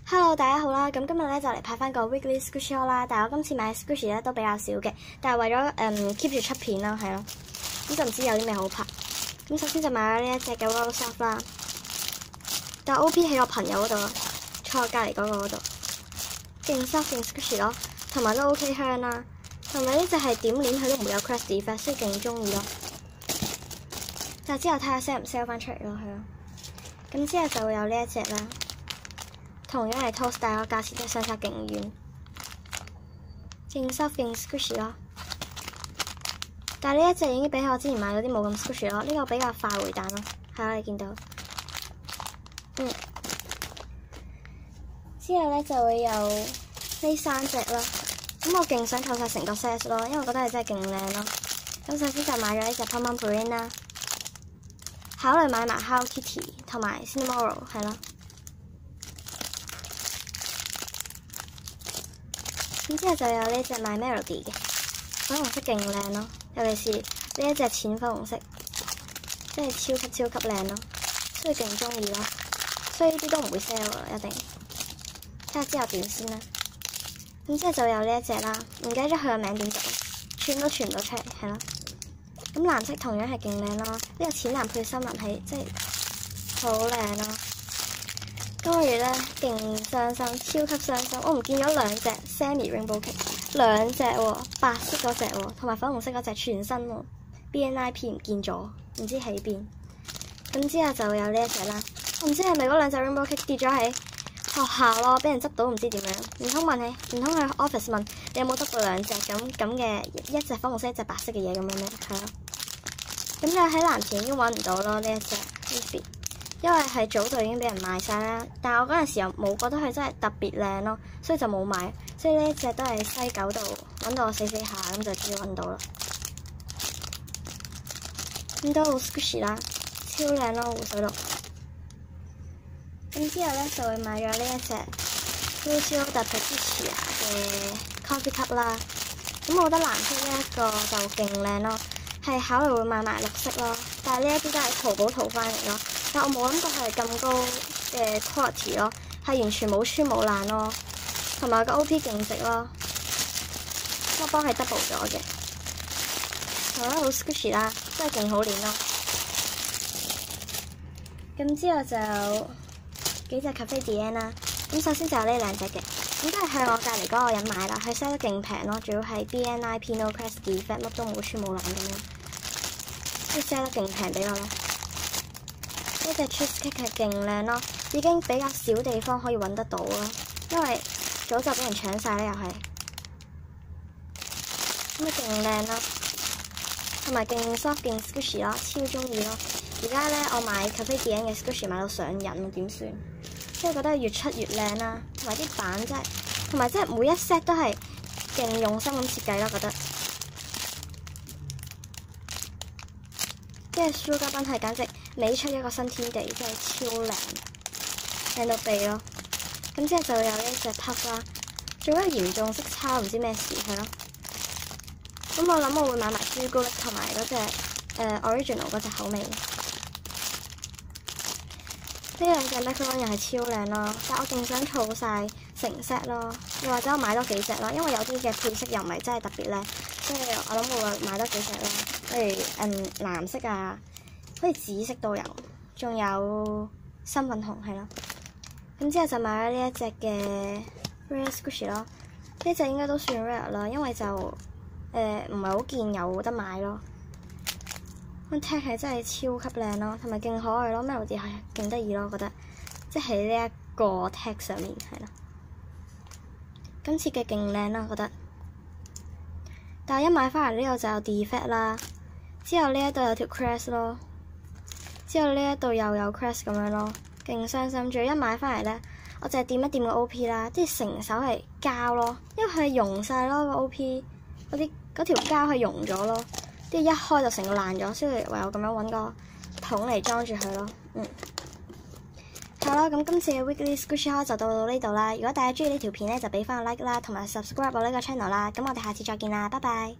Hello，大家好啦！咁今日咧就嚟拍翻個 Weekly Squishy Haul 啦，但係我今次買 Squishy 咧都比較少嘅，但係為咗keep 住出片啦，係咯，咁就唔知有啲咩好拍。咁首先就買咗呢一隻嘅 Roll Soft 啦，但係 OP 喺我朋友嗰度咯，坐我隔離嗰個嗰度，勁 soft 勁 Squishy 咯，同埋都 OK 香啦，同埋呢隻係點鏈佢都唔會有 crash effect，所以勁中意咯。但係之後睇下 sell 唔 sell 翻出嚟咯，係咯。咁之後就會有呢一隻啦。同樣係 toast，但係個價錢真係相差勁遠，勁 soft 勁 squishy 咯。但係呢一隻已經比起我之前買嗰啲冇咁 squishy 咯，呢個比較快回彈咯，係啦，你見到。之後咧就會有呢三隻啦。咁我勁想湊晒成個 set 咯，因為我覺得係真係勁靚咯。咁首先就買咗呢隻 Pom Pom Purin 啦，考慮買埋 Hello Kitty 同埋 Cinnamoroll 係咯。咁之後就有呢隻 My Melody 嘅粉紅色勁靚咯，尤其是呢一隻淺粉紅色，真係超級靚咯，所以勁中意咯。所以呢啲都唔會 sell 㗎，一定。睇下之後點先啦。咁之後就有呢一隻啦，唔記得咗佢個名點讀，串都串唔到出嚟，係咯。咁藍色同樣係勁靚咯，呢個淺藍配深藍係真係好靚咯。今個月咧勁傷心，超級傷心，我唔見咗兩隻 Semi Rainbow Cake， 兩隻喎，白色嗰隻喎，同埋粉紅色嗰隻全新喎 ，BNIP 唔見咗，唔知喺邊。咁之後就會有呢一隻啦，我唔知係咪嗰兩隻 Rainbow Cake 跌咗喺學校咯，俾人執到唔知點樣，唔通去 office 問你有冇執到兩隻咁嘅一隻粉紅色一隻白色嘅嘢咁樣咩？係咯。咁你喺藍田已經揾唔到咯呢一隻 Ruby。因為係早就已經俾人賣晒啦，但係我嗰陣時又冇覺得佢真係特別靚咯，所以就冇買。所以呢一隻都係西九度揾到我死下，咁就終於揾到啦。咁都好 squishy 啦，超靚咯湖水綠。咁之後咧就會買咗呢一隻 Lucio da Patricia 嘅 Coffee Cup 啦。咁我覺得藍色呢一個就勁靚咯，係考慮會買埋綠色咯。但係呢一啲都係淘寶淘翻嚟咯。但我冇諗過係咁高嘅 quality 咯，係完全冇穿冇爛咯，同埋個 OP 勁直咯，粒波係 double 咗嘅，係咯，好 squishy 啦，真係勁好練咯。咁之後就有幾隻 Cafe Dien 啦，咁首先就有呢兩隻嘅，咁都係向我隔離嗰個人買啦，佢 sell 得勁平咯，主要係 BNIP No Crash Effect，乜都冇穿冇爛咁樣，即係 sell 得勁平俾我咯。呢隻 cheesecake 係勁靚咯，已經比較少地方可以揾得到咯，因為早就俾人搶晒啦又係，咁啊勁靚咯，同埋勁 soft 勁 squishy 咯，超中意咯。而家咧我買 Cafe Dien 嘅 squishy 買到上癮，點算？即係覺得越出越靚啦，同埋啲板真係，同埋真係每一 set 都係勁用心咁設計咯，覺得。即係 Sugar Bun 係簡直美出一個新天地，真係超靚，靚到痹咯。咁之後就有呢隻 Puff 啦，做咗嚴重色差，唔知咩事係咯。咁我諗我會買埋朱古力同埋嗰隻Original 嗰隻口味。呢兩隻 Macaron 又係超靚咯，但我勁想儲晒成 set 咯，又或者我買多幾隻咯，因為有啲嘅配色又唔係真係特別靚，所以我諗我會買多幾隻咯。例如藍色啊，好似紫色都有，仲有深粉紅係咯。咁之後就買咗呢一隻嘅 Rare Squishy 咯，呢隻應該都算 rare 啦，因為就唔係好見有得買咯。個 tag 係真係超級靚咯，同埋勁可愛咯，Melody 係勁得意咯，我覺得即係喺呢一個 tag 上面係咯。今次嘅勁靚啦，我覺得。但係一買翻嚟呢度就有 defect 啦。之後呢一度有條 crash 咯，之後呢一度又有 crash 咁樣咯，勁傷心。仲要一買翻嚟咧，我淨係掂一掂個 OP 啦，即係成手係膠咯，因為佢係溶晒咯個 OP，嗰條膠係溶咗咯，即係一開就成個爛咗，所以唯有咁樣揾個桶嚟裝住佢咯。好啦，咁今次嘅 Weekly Squishy Haul 就到呢度啦。如果大家中意呢條片咧，就俾翻個 like 啦，同埋 subscribe 我呢個 channel 啦。咁我哋下次再見啦，拜拜。